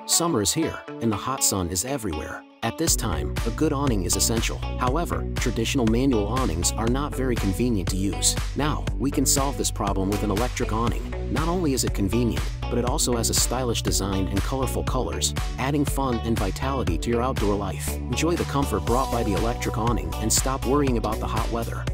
Summer is here, and the hot sun is everywhere. At this time, a good awning is essential. However, traditional manual awnings are not very convenient to use. Now, we can solve this problem with an electric awning. Not only is it convenient, but it also has a stylish design and colorful colors, adding fun and vitality to your outdoor life. Enjoy the comfort brought by the electric awning and stop worrying about the hot weather.